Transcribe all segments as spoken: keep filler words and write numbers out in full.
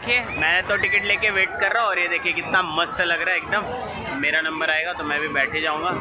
देखिए मैं तो टिकट लेके वेट कर रहा हूँ और ये देखिए कितना मस्त लग रहा है एकदम। मेरा नंबर आएगा तो मैं भी बैठे जाऊँगा।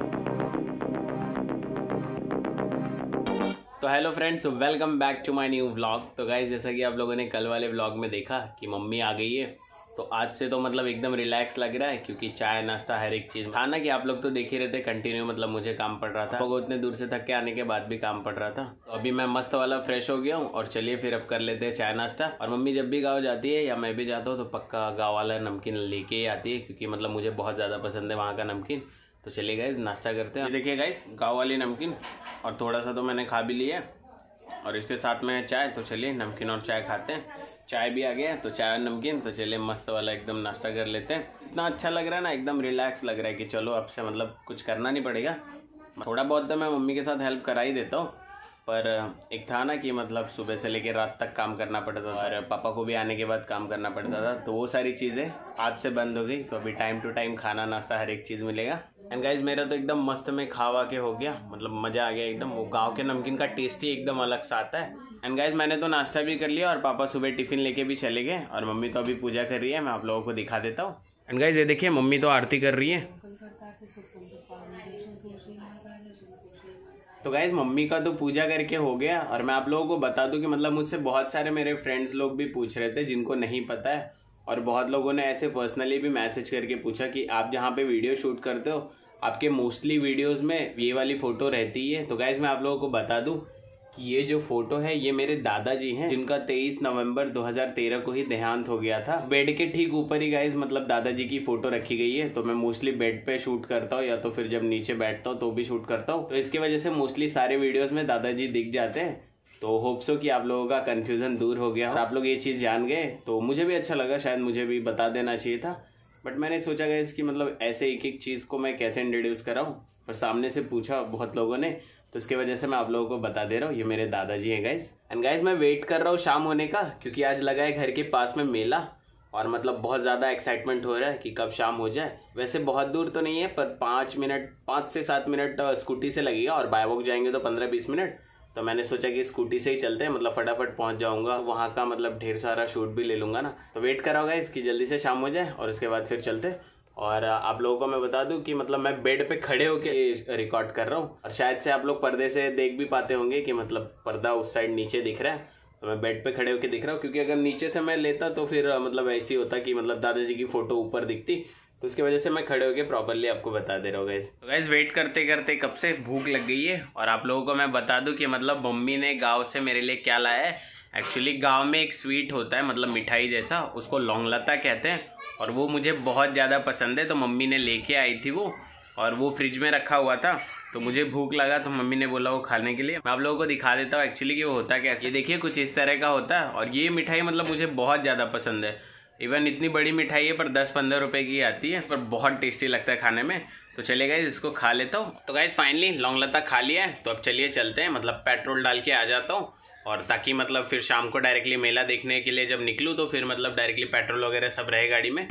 तो hello friends, welcome back to my new vlog. तो गाइस जैसा कि आप लोगों ने कल वाले व्लॉग में देखा कि मम्मी आ गई है, तो आज से तो मतलब एकदम रिलैक्स लग रहा है क्योंकि चाय नाश्ता हर एक चीज़ खाना कि आप लोग तो देख ही रहते कंटिन्यू। मतलब मुझे काम पड़ रहा था, उतने दूर से थक के आने के बाद भी काम पड़ रहा था। तो अभी मैं मस्त वाला फ्रेश हो गया हूँ और चलिए फिर अब कर लेते हैं चाय नाश्ता। और मम्मी जब भी गाँव जाती है या मैं भी जाता हूँ तो पक्का गाँव वाला नमकीन लेके ही आती है क्योंकि मतलब मुझे बहुत ज़्यादा पसंद है वहाँ का नमकीन। तो चलिए गाइस नाश्ता करते हैं। देखिए गाइस गाँव वाली नमकीन और थोड़ा सा तो मैंने खा भी लिया और इसके साथ में चाय। तो चलिए नमकीन और चाय खाते हैं। चाय भी आ गया तो चाय और नमकीन, तो चलिए मस्त वाला एकदम नाश्ता कर लेते हैं। इतना अच्छा लग रहा है ना, एकदम रिलैक्स लग रहा है कि चलो अब से मतलब कुछ करना नहीं पड़ेगा। थोड़ा बहुत तो मैं मम्मी के साथ हेल्प करा ही देता हूँ, पर एक था ना कि मतलब सुबह से लेकर रात तक काम करना पड़ता था और पापा को भी आने के बाद काम करना पड़ता था, तो वो सारी चीज़ें आज से बंद हो गई। तो अभी टाइम टू टाइम खाना नाश्ता हर एक चीज़ मिलेगा। एंड गाइज मेरा तो एकदम मस्त में खावा के हो गया, मतलब मज़ा आ गया एकदम। वो गांव के नमकीन का टेस्ट ही एकदम अलग सा आता है। एंड गाइज मैंने तो नाश्ता भी कर लिया और पापा सुबह टिफ़िन लेके भी चले गए और मम्मी तो अभी पूजा कर रही है। मैं आप लोगों को दिखा देता हूँ। एंड गाइज ये देखिए मम्मी तो आरती कर रही है। तो गाइज मम्मी का तो पूजा करके हो गया और मैं आप लोगों को बता दूं कि मतलब मुझसे बहुत सारे मेरे फ्रेंड्स लोग भी पूछ रहे थे जिनको नहीं पता है, और बहुत लोगों ने ऐसे पर्सनली भी मैसेज करके पूछा कि आप जहाँ पे वीडियो शूट करते हो आपके मोस्टली वीडियोस में ये वाली फ़ोटो रहती है। तो गाइज मैं आप लोगों को बता दूं कि ये जो फोटो है ये मेरे दादाजी हैं जिनका तेईस नवंबर दो हज़ार तेरह को ही देहांत हो गया था। बेड के ठीक ऊपर ही गाइज मतलब दादाजी की फोटो रखी गई है। तो मैं मोस्टली बेड पे शूट करता हूँ या तो फिर जब नीचे बैठता हूँ तो भी शूट करता हूँ, तो इसकी वजह से मोस्टली सारे वीडियोस में दादाजी दिख जाते हैं। तो होप सो कि आप लोगों का कंफ्यूजन दूर हो गया और आप लोग ये चीज़ जान गए। तो मुझे भी अच्छा लगा, शायद मुझे भी बता देना चाहिए था, बट मैंने सोचा गाइस कि मतलब ऐसे एक एक चीज़ को मैं कैसे इंट्रोड्यूस कराऊँ, पर सामने से पूछा बहुत लोगों ने तो इसके वजह से मैं आप लोगों को बता दे रहा हूँ। ये मेरे दादाजी हैं गाइस। एंड गाइस मैं वेट कर रहा हूँ शाम होने का क्योंकि आज लगा है घर के पास में मेला और मतलब बहुत ज़्यादा एक्साइटमेंट हो रहा है कि कब शाम हो जाए। वैसे बहुत दूर तो नहीं है पर पाँच मिनट पाँच से सात मिनट स्कूटी से लगेगा और बाय वॉक जाएंगे तो पंद्रह बीस मिनट। तो मैंने सोचा कि स्कूटी से ही चलते हैं, मतलब फटाफट पहुंच जाऊंगा वहाँ का, मतलब ढेर सारा शूट भी ले लूँगा ना। तो वेट करा होगा इसकी जल्दी से शाम हो जाए और उसके बाद फिर चलते। और आप लोगों को मैं बता दूं कि मतलब मैं बेड पे खड़े होके रिकॉर्ड कर रहा हूँ और शायद से आप लोग पर्दे से देख भी पाते होंगे कि मतलब पर्दा उस साइड नीचे दिख रहा है। तो मैं बेड पे खड़े होके दिख रहा हूँ क्योंकि अगर नीचे से मैं लेता तो फिर मतलब ऐसी होता कि मतलब दादाजी की फोटो ऊपर दिखती, तो उसकी वजह से मैं खड़े होके प्रॉपरली आपको बता दे रहा हूँ गाइस। तो गाइस वेट करते करते कब से भूख लग गई है और आप लोगों को मैं बता दूं कि मतलब मम्मी ने गाँव से मेरे लिए क्या लाया है। एक्चुअली गाँव में एक स्वीट होता है मतलब मिठाई जैसा, उसको लौंगलता कहते हैं और वो मुझे बहुत ज़्यादा पसंद है। तो मम्मी ने लेके आई थी वो और वो फ्रिज में रखा हुआ था, तो मुझे भूख लगा तो मम्मी ने बोला वो खाने के लिए। मैं आप लोगों को दिखा देता हूँ एक्चुअली कि वो होता कैसे। ये देखिए कुछ इस तरह का होता है और ये मिठाई मतलब मुझे बहुत ज़्यादा पसंद है। इवन इतनी बड़ी मिठाई है पर दस पंद्रह रुपए की आती है, पर बहुत टेस्टी लगता है खाने में। तो चलिए गाइस इसको खा लेता हूँ। तो गाइस फाइनली लौंगलता खा लिया है, तो अब चलिए चलते हैं, मतलब पेट्रोल डाल के आ जाता हूँ और ताकि मतलब फिर शाम को डायरेक्टली मेला देखने के लिए जब निकलूँ तो फिर मतलब डायरेक्टली पेट्रोल वगैरह सब रहे गाड़ी में।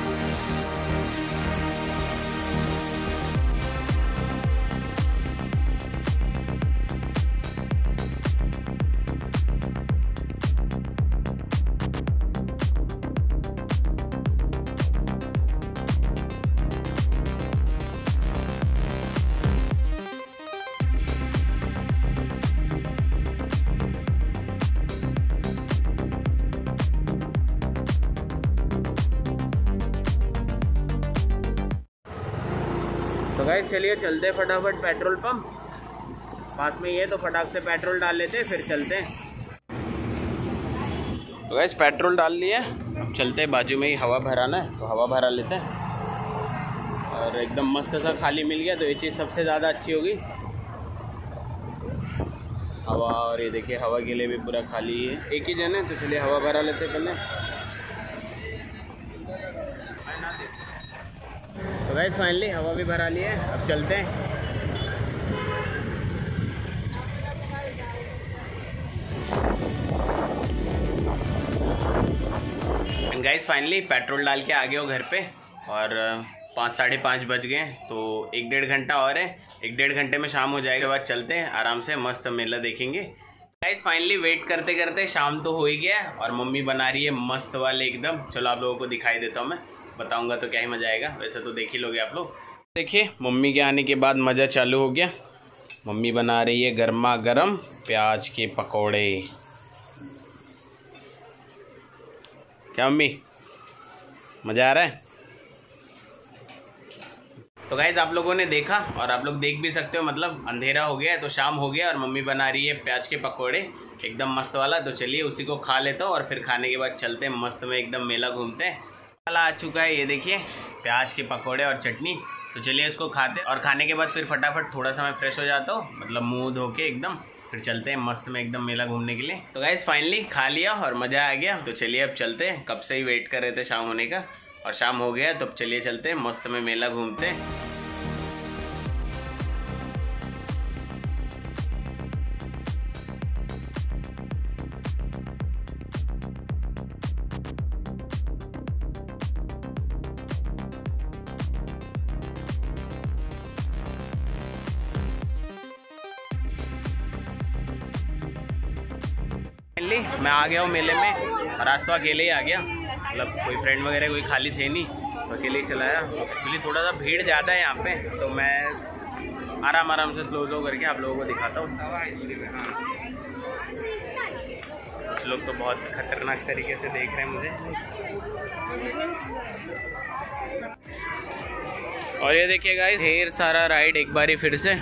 तो गाइस चलिए चलते फटाफट पेट्रोल पंप पास में ही है, तो फटाक से पेट्रोल डाल लेते हैं फिर चलते हैं। तो गाइस पेट्रोल डाल लिया, अब चलते हैं, बाजू में ही हवा भराना है तो हवा भरा लेते हैं। और एकदम मस्त सा खाली मिल गया तो ये चीज़ सबसे ज़्यादा अच्छी होगी हवा। और ये देखिए हवा के लिए भी पूरा खाली है, एक ही जन है, तो चलिए हवा भरा लेते पहले। तो गाइस फाइनली हवा भी भरा ली है, अब चलते हैं। गाइस फाइनली पेट्रोल डाल के आ गए हो घर पे और पाँच साढ़े पाँच बज गए, तो एक डेढ़ घंटा और है, एक डेढ़ घंटे में शाम हो जाएगा। बाद चलते हैं आराम से, मस्त मेला देखेंगे। गाइस फाइनली वेट करते करते शाम तो हो ही गया और मम्मी बना रही है मस्त वाले एकदम। चलो आप लोगों को दिखाई देता हूँ, मैं बताऊंगा तो क्या ही मजा आएगा। वैसे तो देख ही लोगे आप लोग। देखिए मम्मी के आने के बाद मज़ा चालू हो गया। मम्मी बना रही है गर्मा गर्म प्याज के पकौड़े। क्या मम्मी मज़ा आ रहा है? तो गाइज आप लोगों ने देखा और आप लोग देख भी सकते हो, मतलब अंधेरा हो गया है तो शाम हो गया और मम्मी बना रही है प्याज के पकोड़े एकदम मस्त वाला। तो चलिए उसी को खा लेता हूँ और फिर खाने के बाद चलते हैं मस्त में एकदम मेला घूमते हैं। वाला आ चुका है, ये देखिए प्याज के पकोड़े और चटनी। तो चलिए इसको खाते और खाने के बाद फिर फटाफट थोड़ा सा मैं फ्रेश हो जाता हूँ, मतलब मुँह धो के एकदम, फिर चलते हैं मस्त में एकदम मेला घूमने के लिए। तो गाइज फाइनली खा लिया और मज़ा आ गया। तो चलिए अब चलते हैं, कब से ही वेट कर रहे थे शाम होने का और शाम हो गया। तो अब चलिए चलते हैं मस्त में मेला घूमते हैं। मैं आ गया हूँ मेले में और आज तो अकेले ही आ गया, मतलब कोई फ्रेंड वगैरह कोई खाली थे नहीं तो अकेले ही चलाया। एक्चुअली थोड़ा सा भीड़ ज़्यादा है यहाँ पे, तो मैं आराम आराम से स्लो स्लो करके आप लोगों को दिखाता हूँ। कुछ लोग तो बहुत खतरनाक तरीके से देख रहे हैं मुझे। और ये देखिए गाइस ढेर सारा राइड एक बारी फिर से।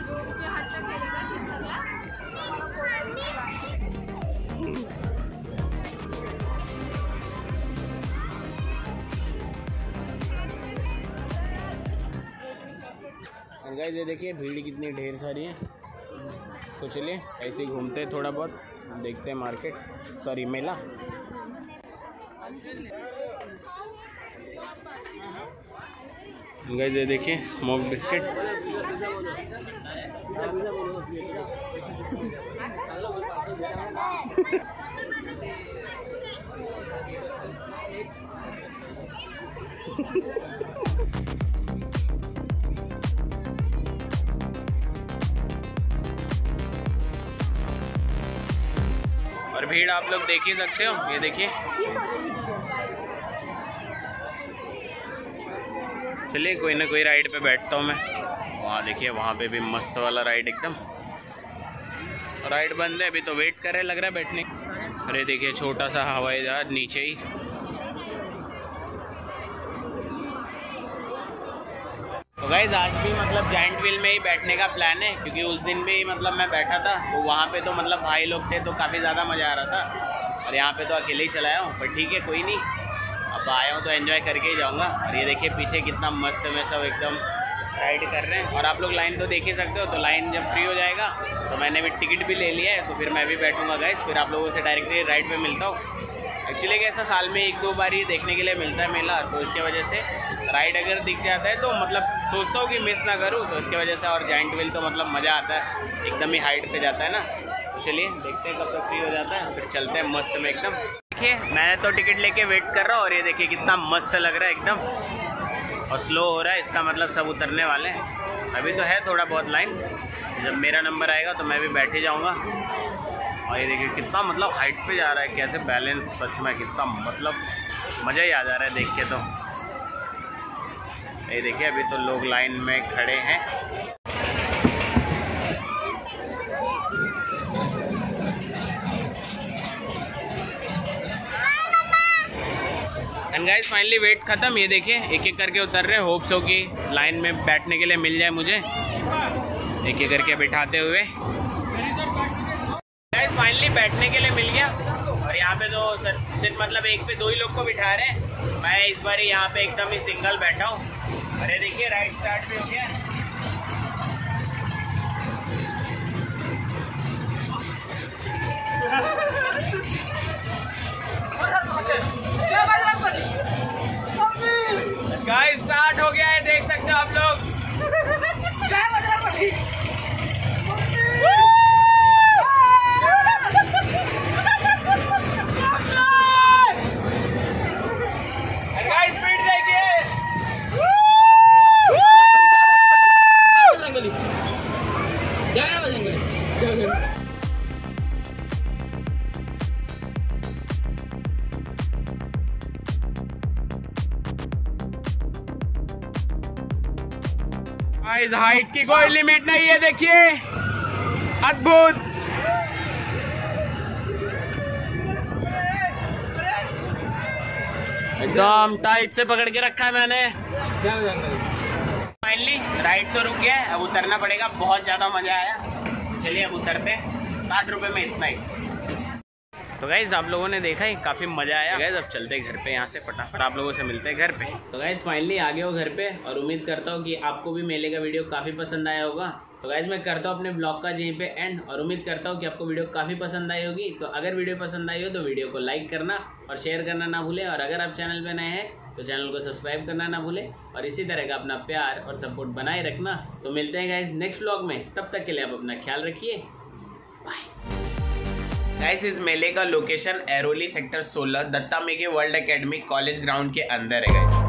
गाइस ये देखिए भीड़ कितनी ढेर सारी है। तो चलिए ऐसे ही घूमते हैं, थोड़ा बहुत देखते हैं मार्केट, सॉरी मेला। गाइस ये देखिए स्मोक बिस्किट। और भीड़ आप लोग देख ही सकते हो, ये देखिए। चलिए कोई ना कोई राइड पे बैठता हूँ मैं। वहाँ देखिए वहाँ पे भी मस्त वाला राइड एकदम। राइड बंद है अभी, तो वेट कर रहे लग रहा है बैठने। अरे देखिए छोटा सा हवाई जहाज नीचे ही। तो गाइस आज भी मतलब जायंट व्हील में ही बैठने का प्लान है, क्योंकि उस दिन भी मतलब मैं बैठा था तो वहाँ पे तो मतलब भाई लोग थे तो काफ़ी ज़्यादा मज़ा आ रहा था, और यहाँ पे तो अकेले ही चलाया हूँ। पर ठीक है कोई नहीं, अब आया हूँ तो एंजॉय करके ही जाऊँगा। और ये देखिए पीछे कितना मस्त में सब एकदम राइड कर रहे हैं। और आप लोग लाइन तो देख ही सकते हो, तो लाइन जब फ्री हो जाएगा तो मैंने भी टिकट भी ले लिया है, तो फिर मैं भी बैठूँगा गाइस। फिर आप लोगों से डायरेक्टली राइड पे मिलता हूँ। एक्चुअली कैसा साल में एक दो बार ही देखने के लिए मिलता है मेला, तो इसके वजह से राइड अगर दिख जाता है तो मतलब सोचता हूँ कि मिस ना करूँ, तो इसके वजह से। और जायंट व्हील तो मतलब मज़ा आता है, एकदम ही हाइट पे जाता है ना। तो चलिए देखते हैं कब तक फ्री हो जाता है, फिर चलते हैं मस्त में एकदम। देखिए मैंने तो टिकट लेके वेट कर रहा हूँ, और ये देखिए कितना मस्त लग रहा है एकदम। और स्लो हो रहा है, इसका मतलब सब उतरने वाले हैं। अभी तो है थोड़ा बहुत लाइन, जब मेरा नंबर आएगा तो मैं भी बैठ ही जाऊँगा। और ये देखिए कितना मतलब हाइट पे जा रहा है, कैसे बैलेंस, सच में कितना मतलब मज़ा ही आ जा रहा है देख के। तो ये देखिए अभी तो लोग लाइन में खड़े हैं। एंड गाइस फाइनली वेट खत्म। ये देखिए एक एक करके उतर रहे हैं, होप सो कि लाइन में बैठने के लिए मिल जाए मुझे, एक एक करके बिठाते हुए। गाइस फाइनली बैठने के लिए मिल गया, और यहाँ पे तो सिर्फ मतलब एक पे दो ही लोग को बिठा रहे हैं। मैं इस बार यहाँ पे एकदम ही सिंगल बैठा हूँ। अरे देखिए राइड स्टार्ट भी हो गया। गाइस स्टार्ट हो गया है, देख सकते हो आप लोग। गाइस स्पीड देखिए। गाइस हाइट की कोई लिमिट नहीं है, देखिए अद्भुत। एकदम टाइट से पकड़ के रखा है मैंने। फाइनली राइड तो रुक गया है, अब उतरना पड़ेगा। बहुत ज्यादा मजा आया, चलिए अब उतरते। साठ रुपए में इतना ही। तो गाइज आप लोगों ने देखा ही, काफी मजा आया। गाइज अब चलते हैं घर पे, यहाँ से फटाफट आप लोगों से मिलते हैं घर पे। तो गाइज फाइनली आ गए हो घर पे, और उम्मीद करता हूँ कि आपको भी मेले का वीडियो काफी पसंद आया होगा। तो गाइज मैं करता हूँ अपने ब्लॉग का यहीं पे एंड, और उम्मीद करता हूँ कि आपको वीडियो काफी पसंद आई होगी। तो अगर वीडियो पसंद आई हो तो वीडियो को लाइक करना और शेयर करना ना भूलें, और अगर आप चैनल पे नए हैं तो चैनल को सब्सक्राइब करना ना भूलें, और इसी तरह का अपना प्यार और सपोर्ट बनाए रखना। तो मिलते हैं गाइज नेक्स्ट ब्लॉग में, तब तक के लिए आप अपना ख्याल रखिए, बाय। गाइस इस मेले का लोकेशन ऐरोली सेक्टर सोलह Datta Meghe world academy college ground के अंदर है गाइस।